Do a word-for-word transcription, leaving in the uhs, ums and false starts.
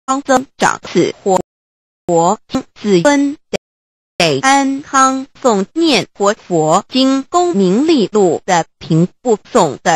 增长次活佛子孙给安康诵念活佛经功名利录的评附诵的